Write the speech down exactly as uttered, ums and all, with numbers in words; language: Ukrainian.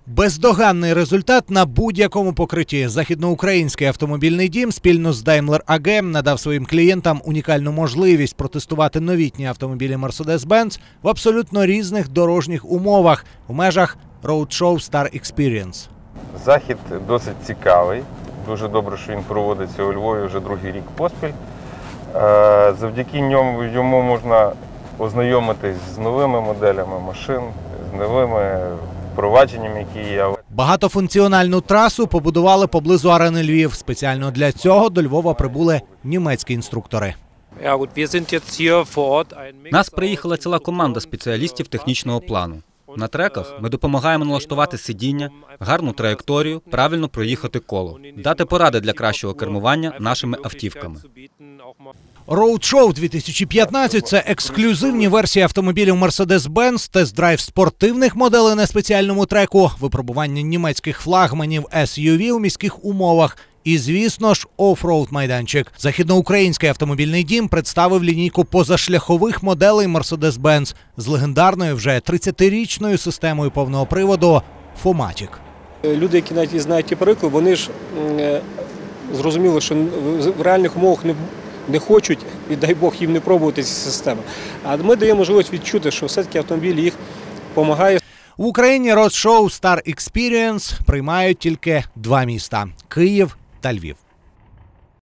Бездоганний результат на будь-якому покритті. Західноукраїнський автомобільний дім спільно з Daimler ей джі надав своїм клієнтам унікальну можливість протестувати новітні автомобілі Mercedes-Benz в абсолютно різних дорожніх умовах в межах Roadshow Star Experience. Захід досить цікавий. Дуже добре, що він проводиться у Львові вже другий рік поспіль. Завдяки ньому йому можна ознайомитись з новими моделями машин, з новими впровадженням, які є. Багатофункціональну трасу побудували поблизу арени Львів. Спеціально для цього до Львова прибули німецькі інструктори. Нас приїхала ціла команда спеціалістів технічного плану. На треках ми допомагаємо налаштувати сидіння, гарну траєкторію, правильно проїхати коло, дати поради для кращого кермування нашими автівками. Roadshow дві тисячі п'ятнадцять – це ексклюзивні версії автомобілів Mercedes-Benz, тест-драйв спортивних моделей на спеціальному треку, випробування німецьких флагманів ес ю ві у міських умовах і, звісно ж, оффроуд майданчик. Західноукраїнський автомобільний дім представив лінійку позашляхових моделей Mercedes-Benz з легендарною вже тридцятирічною системою повного приводу Fomatic. Люди, які навіть знають ті перекли, вони ж зрозуміли, що в реальних умовах не не хочуть, і дай Бог їм не пробувати ці системи. А ми даємо можливість відчути, що все-таки автомобіль їх допомагає. В Україні Roadshow Star Experience приймають тільки два міста – Київ та Львів.